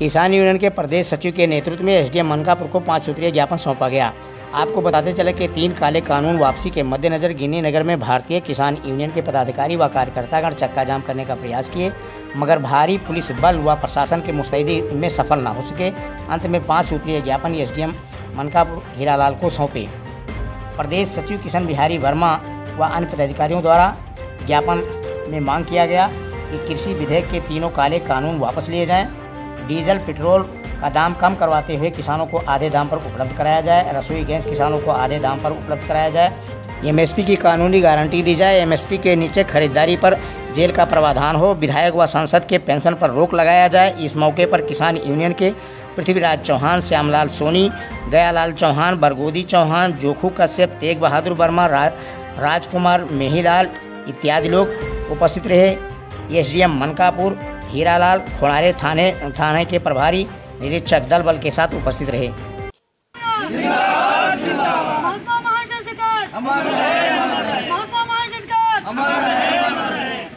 किसान यूनियन के प्रदेश सचिव के नेतृत्व में एसडीएम मनकापुर को 5 सूत्रीय ज्ञापन सौंपा गया। आपको बताते चले कि 3 काले कानून वापसी के मद्देनजर गिन्नी नगर में भारतीय किसान यूनियन के पदाधिकारी व कार्यकर्तागण चक्का जाम करने का प्रयास किए, मगर भारी पुलिस बल व प्रशासन के मुस्तैदी में सफल न हो सके। अंत में 5 सूत्रीय ज्ञापन एसडीएम मनकापुर हीरालाल को सौंपे। प्रदेश सचिव किशन बिहारी वर्मा व अन्य पदाधिकारियों द्वारा ज्ञापन में मांग किया गया कि कृषि विधेयक के तीनों काले कानून वापस लिए जाएं, डीजल पेट्रोल का दाम कम करवाते हुए किसानों को आधे दाम पर उपलब्ध कराया जाए, रसोई गैस किसानों को आधे दाम पर उपलब्ध कराया जाए, एमएसपी की कानूनी गारंटी दी जाए, एमएसपी के नीचे खरीदारी पर जेल का प्रावधान हो, विधायक व सांसद के पेंशन पर रोक लगाया जाए। इस मौके पर किसान यूनियन के पृथ्वीराज चौहान, श्यामलाल सोनी, दयालाल चौहान, बरगोदी चौहान, जोखू कश्यप, तेग बहादुर वर्मा, राजकुमार मेहीलाल इत्यादि लोग उपस्थित रहे। एसडीएम मनकापुर हीरालाल खोड़ारे थाने के प्रभारी निरीक्षक दल बल के साथ उपस्थित रहे। महात्मा महान सरकार, महात्मा महान सरकार।